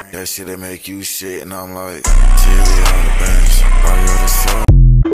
That shit that make you shit, and I'm like, TV on the bench.